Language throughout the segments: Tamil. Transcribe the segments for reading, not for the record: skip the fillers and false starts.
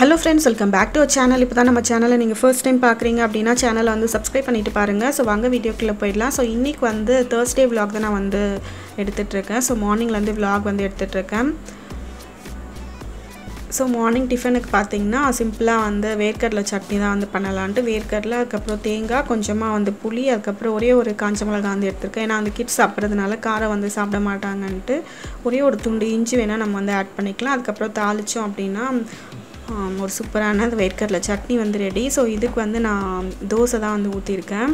Hello friends, welcome back to our channel. இப்போ தான் நம்ம சேனலை நீங்கள் ஃபர்ஸ்ட் டைம் பார்க்குறீங்க அப்படின்னா சேனலை வந்து சப்ஸ்கிரைப் பண்ணிட்டு பாருங்கள். ஸோ வாங்க வீடியோக்குள்ளே போயிடலாம். ஸோ இன்றைக்கி வந்து Thursday vlog தான் நான் வந்து எடுத்துகிட்ருக்கேன். ஸோ மார்னிங்லேருந்து vlog வந்து எடுத்துகிட்ருக்கேன். ஸோ மார்னிங் டிஃபனுக்கு பார்த்தீங்கன்னா சிம்பிளாக வந்து வேர்க்கடலை சட்னி தான் வந்து பண்ணலான்ட்டு வேர்க்கடலை, அதுக்கப்புறம் தேங்காய், கொஞ்சமாக வந்து புளி, அதுக்கப்புறம் ஒரே ஒரு காஞ்ச மிளகா வந்து எடுத்துருக்கேன். ஏன்னா அந்த கிட்ஸ் சாப்பிட்றதுனால காரம் வந்து சாப்பிட மாட்டாங்கன்ட்டு ஒரே ஒரு துண்டு இஞ்சி வேணால் நம்ம வந்து ஆட் பண்ணிக்கலாம். அதுக்கப்புறம் தாளித்தோம் அப்படின்னா ஒரு சூப்பரான அந்த வேர்க்கடலை சட்னி வந்து ரெடி. ஸோ இதுக்கு வந்து நான் தோசை தான் வந்து ஊற்றிருக்கேன்.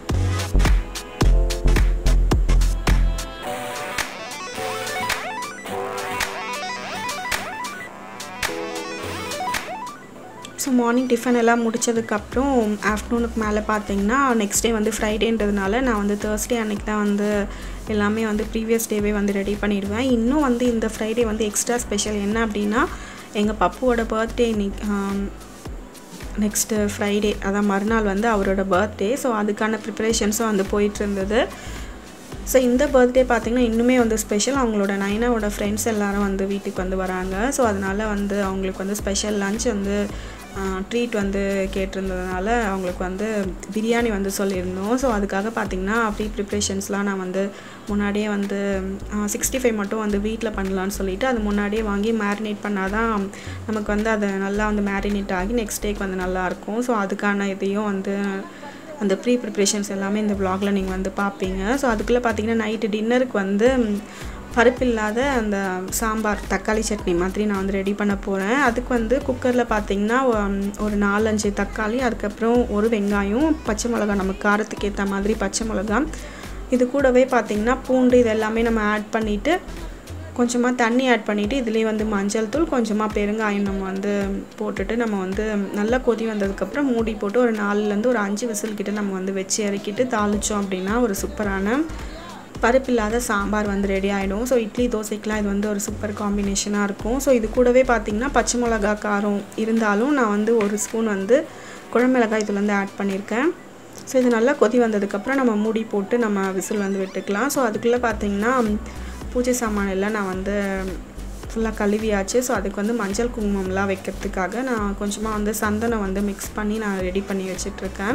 ஸோ மார்னிங் டிஃபன் எல்லாம் முடித்ததுக்கப்புறம் ஆஃப்டர்நூனுக்கு மேலே பார்த்தீங்கன்னா நெக்ஸ்ட் டே வந்து ஃப்ரைடேன்றதுனால நான் வந்து Thursday அன்றைக்கி தான் வந்து எல்லாமே வந்து ப்ரீவியஸ் டேவே வந்து ரெடி பண்ணிடுவேன். இன்னும் வந்து இந்த ஃப்ரைடே வந்து எக்ஸ்ட்ரா ஸ்பெஷல் என்ன அப்படின்னா எங்கள் பப்புவோட பர்த்டே இன்னைக்கு நெக்ஸ்ட்டு ஃப்ரைடே, அதான் மறுநாள் வந்து அவரோட பர்த்டே. ஸோ அதுக்கான ப்ரிப்பரேஷன்ஸும் வந்து போயிட்டு இருந்தது. ஸோ இந்த பர்த்டே பார்த்திங்கன்னா இன்னுமே வந்து ஸ்பெஷல். அவங்களோட நைனாவோட ஃப்ரெண்ட்ஸ் எல்லோரும் வந்து வீட்டுக்கு வந்து வராங்க. ஸோ அதனால் வந்து அவங்களுக்கு வந்து ஸ்பெஷல் லன்ச் வந்து ட்ரீட் வந்து கேட்டிருந்ததுனால அவங்களுக்கு வந்து பிரியாணி வந்து சொல்லியிருந்தோம். ஸோ அதுக்காக பார்த்திங்கன்னா ப்ரீ ப்ரிப்ரேஷன்ஸ்லாம் நான் வந்து முன்னாடியே வந்து 65 மட்டும் வந்து வீட்டில் பண்ணலான்னு சொல்லிவிட்டு அது முன்னாடியே வாங்கி மேரினேட் பண்ணால் தான் நமக்கு வந்து அதை நல்லா வந்து மேரினேட் ஆகி நெக்ஸ்ட் டேக்கு வந்து நல்லாயிருக்கும். ஸோ அதுக்கான இதையும் வந்து அந்த ப்ரீ ப்ரிப்ரேஷன்ஸ் எல்லாமே இந்த vlogல நீங்கள் வந்து பார்ப்பீங்க. ஸோ அதுக்குள்ளே பார்த்திங்கன்னா நைட்டு டின்னருக்கு வந்து பருப்பில்லாத அந்த சாம்பார் தக்காளி சட்னி மாதிரி நான் வந்து ரெடி பண்ண போகிறேன். அதுக்கு வந்து குக்கரில் பார்த்திங்கன்னா ஒரு 4-5 தக்காளி, அதுக்கப்புறம் ஒரு வெங்காயம், பச்சை மிளகா, நம்ம காரத்துக்கு ஏற்ற மாதிரி பச்சை மிளகா, இது கூடவே பார்த்திங்கன்னா பூண்டு, இது எல்லாமே நம்ம ஆட் பண்ணிவிட்டு கொஞ்சமாக தண்ணி ஆட் பண்ணிவிட்டு இதுலேயே வந்து மஞ்சள் தூள், கொஞ்சமாக பெருங்காயம் நம்ம வந்து போட்டுட்டு நம்ம வந்து நல்லா கொதி வந்ததுக்கப்புறம் மூடி போட்டு ஒரு 4லேருந்து ஒரு 5 விசில் கிட்ட நம்ம வந்து வச்சு இறக்கிட்டு தாளித்தோம் அப்படின்னா ஒரு சூப்பரான பருப்பில்லாத சாம்பார் வந்து ரெடி ஆகிடும். ஸோ இட்லி தோசைக்கெலாம் இது வந்து ஒரு சூப்பர் காம்பினேஷனாக இருக்கும். ஸோ இது கூடவே பார்த்திங்கன்னா பச்சை மிளகா காரம் இருந்தாலும் நான் வந்து ஒரு ஸ்பூன் வந்து குழமிளகாய் இதில் வந்து ஆட் பண்ணியிருக்கேன். ஸோ இது நல்லா கொதி வந்ததுக்கப்புறம் நம்ம மூடி போட்டு நம்ம விசில் வந்து விட்டுக்கலாம். ஸோ அதுக்குள்ளே பார்த்திங்கன்னா பூஜை சாமான் எல்லாம் நான் வந்து ஃபுல்லாக கழுவியாச்சு. ஸோ அதுக்கு வந்து மஞ்சள் குங்குமம்லாம் வைக்கிறதுக்காக நான் கொஞ்சமாக வந்து சந்தனம் வந்து மிக்ஸ் பண்ணி நான் ரெடி பண்ணி வச்சிட்ருக்கேன்.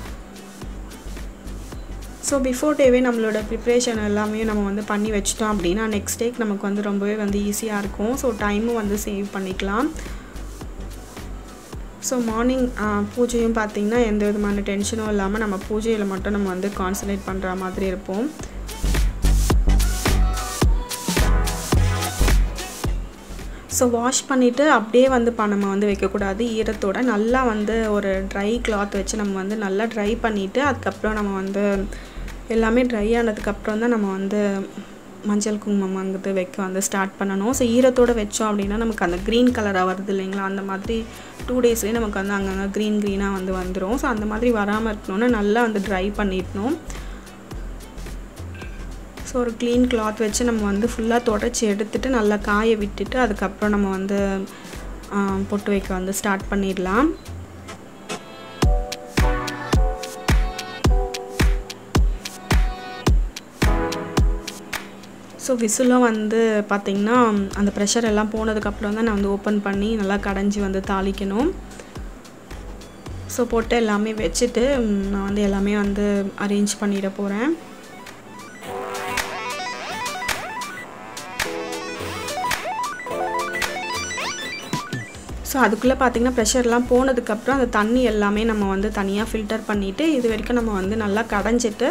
ஸோ பிஃபோர் டேவே நம்மளோட ப்ரிப்ரேஷன் எல்லாமே நம்ம வந்து பண்ணி வச்சிட்டோம் அப்படின்னா நெக்ஸ்ட் டேக்கு நமக்கு வந்து ரொம்பவே வந்து ஈஸியாக இருக்கும். ஸோ டைமும் வந்து சேவ் பண்ணிக்கலாம். ஸோ மார்னிங் பூஜையும் பார்த்திங்கன்னா எந்த விதமான டென்ஷனும் இல்லாமல் நம்ம பூஜையில் மட்டும் நம்ம வந்து கான்சன்ட்ரேட் பண்ணுற மாதிரி இருப்போம். ஸோ வாஷ் பண்ணிவிட்டு அப்படியே வந்து நம்ம வந்து வைக்கக்கூடாது. ஈரத்தோட நல்லா வந்து ஒரு ட்ரை கிளாத் வச்சு நம்ம வந்து நல்லா ட்ரை பண்ணிவிட்டு அதுக்கப்புறம் நம்ம வந்து எல்லாமே ட்ரை ஆனதுக்கப்புறம் தான் நம்ம வந்து மஞ்சள் குங்குமம் வந்து வைக்க வந்து ஸ்டார்ட் பண்ணணும். ஸோ ஈரத்தோடு வச்சோம் அப்படின்னா நமக்கு அந்த க்ரீன் கலராக வருது இல்லைங்களா, அந்த மாதிரி 2 டேஸ்லேயே நமக்கு வந்து அங்கங்கே க்ரீனாக வந்து வந்துடும். ஸோ அந்த மாதிரி வராமல் இருக்கணும்னா நல்லா வந்து ட்ரை பண்ணிடணும். ஸோ ஒரு க்ளீன் கிளாத் வச்சு நம்ம வந்து ஃபுல்லாக தொடச்சி எடுத்துகிட்டு நல்லா காய விட்டுட்டு அதுக்கப்புறம் நம்ம வந்து பொட்டு வைக்க வந்து ஸ்டார்ட் பண்ணிடலாம். ஸோ விசிலும் வந்து பார்த்திங்கன்னா அந்த ப்ரெஷர் எல்லாம் போனதுக்கப்புறம் தான் நான் வந்து ஓப்பன் பண்ணி நல்லா கடைஞ்சி வந்து தாளிக்கணும். ஸோ போட்டு எல்லாமே வச்சுட்டு நான் வந்து எல்லாமே வந்து அரேஞ்ச் பண்ணிட போகிறேன். ஸோ அதுக்குள்ளே பார்த்திங்கன்னா ப்ரெஷர்லாம் போனதுக்கப்புறம் அந்த தண்ணி எல்லாமே நம்ம வந்து தனியாக ஃபில்டர் பண்ணிவிட்டு இது வரைக்கும் நம்ம வந்து நல்லா கடைஞ்சிட்டு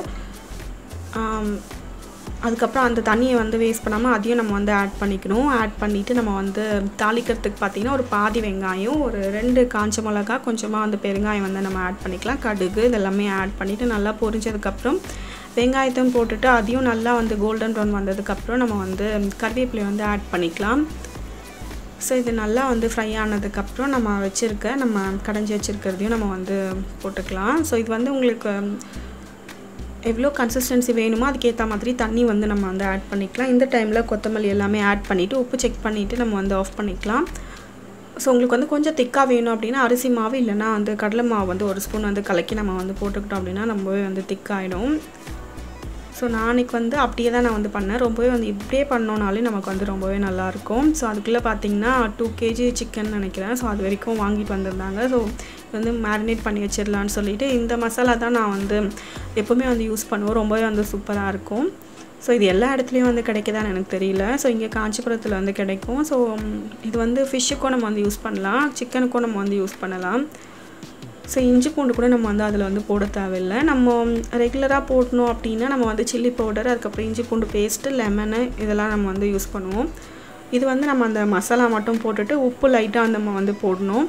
அதுக்கப்புறம் அந்த தண்ணியை வந்து வேஸ்ட் பண்ணாமல் அதையும் நம்ம வந்து ஆட் பண்ணிக்கணும். ஆட் பண்ணிவிட்டு நம்ம வந்து தாளிக்கிறதுக்கு பார்த்திங்கன்னா ஒரு பாதி வெங்காயம், ஒரு 2 காஞ்ச மிளகா, கொஞ்சமாக வந்து பெருங்காயம் வந்து நம்ம ஆட் பண்ணிக்கலாம், கடுகு இதெல்லாமே ஆட் பண்ணிவிட்டு நல்லா பொரிஞ்சதுக்கப்புறம் வெங்காயத்தையும் போட்டுட்டு அதையும் நல்லா வந்து கோல்டன் ப்ரௌன் வந்ததுக்கப்புறம் நம்ம வந்து கறிவேப்பிலை வந்து ஆட் பண்ணிக்கலாம். ஸோ இது நல்லா வந்து ஃப்ரை ஆனதுக்கப்புறம் நம்ம கடைஞ்சி வச்சுருக்கிறதையும் நம்ம வந்து போட்டுக்கலாம். ஸோ இது வந்து உங்களுக்கு எவ்வளோ கன்சிஸ்டன்சி வேணுமோ அதுக்கேற்ற மாதிரி தண்ணி வந்து நம்ம வந்து ஆட் பண்ணிக்கலாம். இந்த டைமில் கொத்தமல்லி எல்லாமே ஆட் பண்ணிவிட்டு உப்பு செக் பண்ணிவிட்டு நம்ம வந்து ஆஃப் பண்ணிக்கலாம். ஸோ உங்களுக்கு வந்து கொஞ்சம் திக்காக வேணும் அப்படின்னா அரிசி மாவு இல்லைனா வந்து கடலை மாவு வந்து ஒரு ஸ்பூன் வந்து கலக்கி நம்ம வந்து போட்டுக்கிட்டோம் அப்படின்னா ரொம்பவே வந்து திக்காகிடும். ஸோ நாளைக்கு வந்து அப்படியே தான் நான் வந்து பண்ணேன். ரொம்பவே வந்து இப்படியே பண்ணோனாலே நமக்கு வந்து ரொம்பவே நல்லாயிருக்கும். ஸோ அதுக்குள்ளே பார்த்திங்கன்னா 2 kg சிக்கன் நினைக்கிறேன். ஸோ அது வரைக்கும் வாங்கிட்டு வந்திருந்தாங்க. ஸோ வந்து மேரினேட் பண்ணி வச்சிடலான்னு சொல்லிவிட்டு இந்த மசாலா தான் நான் வந்து எப்போவுமே வந்து யூஸ் பண்ணுவோம். ரொம்பவே வந்து சூப்பராக இருக்கும். ஸோ இது எல்லா இடத்துலையும் வந்து கிடைக்குதான்னு எனக்கு தெரியல. ஸோ இங்கே காஞ்சிபுரத்தில் வந்து கிடைக்கும். ஸோ இது வந்து ஃபிஷ்ஷுக்கும் நம்ம வந்து யூஸ் பண்ணலாம், சிக்கனுக்கும் நம்ம வந்து யூஸ் பண்ணலாம். ஸோ இஞ்சி பூண்டு கூட நம்ம வந்து அதில் வந்து போட தேவையில்லை. நம்ம ரெகுலராக போடணும் அப்படின்னா நம்ம வந்து சில்லி பவுடர், அதுக்கப்புறம் இஞ்சி பூண்டு பேஸ்ட்டு, லெமனு இதெல்லாம் நம்ம வந்து யூஸ் பண்ணுவோம். இது வந்து நம்ம அந்த மசாலா மட்டும் போட்டுட்டு உப்பு லைட்டாக நம்ம வந்து போடணும்.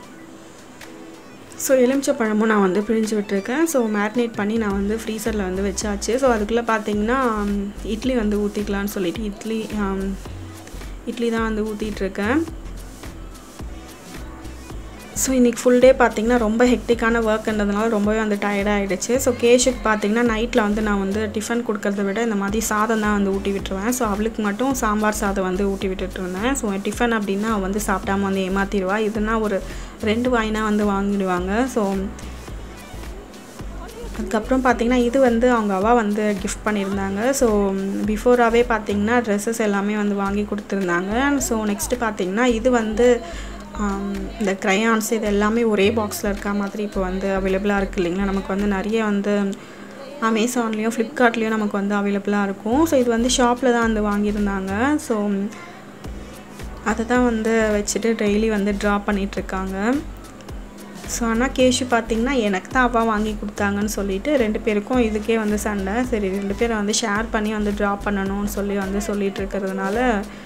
ஸோ எலுமிச்சை பழமும் நான் வந்து பிழிஞ்சு விட்டுருக்கேன். ஸோ மேரினேட் பண்ணி நான் வந்து ஃப்ரீசரில் வந்து வச்சாச்சு. ஸோ அதுக்குள்ளே பார்த்திங்கன்னா இட்லி வந்து ஊற்றிக்கலான்னு சொல்லிவிட்டு இட்லி தான் வந்து ஊற்றிட்டுருக்கேன். ஸோ இன்றைக்கி ஃபுல் டே பார்த்திங்கன்னா ரொம்ப ஹெக்டிக்கான ஒர்க்குன்றதுனால ரொம்பவே வந்து டயர்டாக ஆகிடுச்சு. ஸோ கேஷுக்கு பார்த்திங்கன்னா நைட்டில் வந்து நான் வந்து டிஃபன் கொடுக்கறத விட இந்த மாதிரி சாதம் தான் வந்து ஊட்டி விட்டுருவேன். ஸோ அவளுக்கு மட்டும் சாம்பார் சாதம் வந்து ஊட்டி விட்டுட்டுருந்தேன். ஸோ டிஃபன் அப்படின்னா அவள் வந்து சாப்பிடாம வந்து ஏமாற்றிடுவா. இதுனா ஒரு 2 வாயினா வந்து வாங்கிடுவாங்க. ஸோ அதுக்கப்புறம் பார்த்திங்கன்னா இது வந்து அவங்க அவா வந்து கிஃப்ட் பண்ணியிருந்தாங்க. ஸோ பிஃபோராகவே பார்த்திங்கன்னா ட்ரெஸ்ஸஸ் எல்லாமே வந்து வாங்கி கொடுத்துருந்தாங்க. ஸோ நெக்ஸ்ட்டு பார்த்திங்கன்னா இது வந்து இந்த க்ரையான்ஸ் இது எல்லாமே ஒரே பாக்ஸில் இருக்க மாதிரி இப்போ வந்து அவைலபிளாக இருக்குது இல்லைங்களா. நமக்கு வந்து நிறைய வந்து அமேசான்லேயும் ஃப்ளிப்கார்ட்லேயும் நமக்கு வந்து அவைலபிளாக இருக்கும். ஸோ இது வந்து ஷாப்பில் தான் வந்து வாங்கியிருந்தாங்க. ஸோ அதை தான் வந்து வச்சுட்டு டெய்லி வந்து ட்ரா பண்ணிகிட்ருக்காங்க. ஸோ ஆனால் கேஷு பார்த்திங்கன்னா எனக்கு தான் அப்பா வாங்கி கொடுத்தாங்கன்னு சொல்லிவிட்டு 2 பேருக்கும் இதுக்கே வந்து சண்டை. சரி 2 பேரை வந்து ஷேர் பண்ணி வந்து ட்ரா பண்ணணும்னு சொல்லிட்டு இருக்கிறதுனால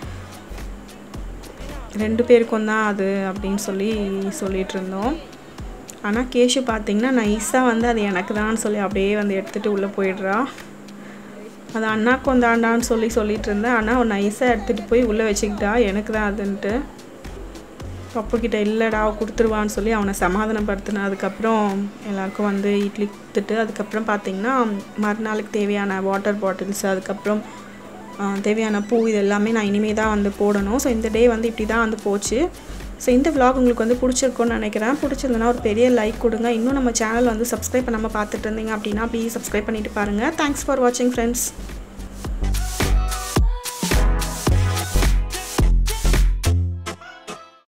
2 பேருக்கும் தான் அது அப்படின்னு சொல்லிட்டு இருந்தோம். ஆனால் கேஷு பார்த்திங்கன்னா நைஸாக வந்து அது எனக்கு தான் சொல்லி அப்படியே வந்து எடுத்துகிட்டு உள்ளே போயிடுறா. அது அண்ணாக்கும் தாண்டான்னு சொல்லிட்டு இருந்தேன். ஆனால் அவன் நைஸாக எடுத்துகிட்டு போய் உள்ளே வச்சுக்கிட்டா எனக்கு தான் அதுன்ட்டு. பப்புக்கிட்ட இல்லைடா கொடுத்துருவான்னு சொல்லி அவனை சமாதானப்படுத்தினேன். அதுக்கப்புறம் எல்லாருக்கும் வந்து இட்லி கொடுத்துட்டு அதுக்கப்புறம் பார்த்திங்கன்னா மறுநாளுக்கு தேவையான வாட்டர் பாட்டில்ஸ், அதுக்கப்புறம் தேவையான பூ இது எல்லாமே நான் இனிமேல் தான் வந்து போடணும். ஸோ இந்த டே வந்து இப்படி தான் வந்து போச்சு. ஸோ இந்த vlog உங்களுக்கு வந்து பிடிச்சிருக்கும்னு நினைக்கிறேன். பிடிச்சிருந்தனா ஒரு பெரிய லைக் கொடுங்க. இன்னும் நம்ம சேனல் வந்து சப்ஸ்கிரைப் பண்ணாமல் பார்த்துட்டு இருந்தீங்க அப்படின்னா ப்ளீஸ் சப்ஸ்கிரைப் பண்ணிவிட்டு பாருங்கள். தேங்க்ஸ் ஃபார் வாட்சிங் ஃப்ரெண்ட்ஸ்.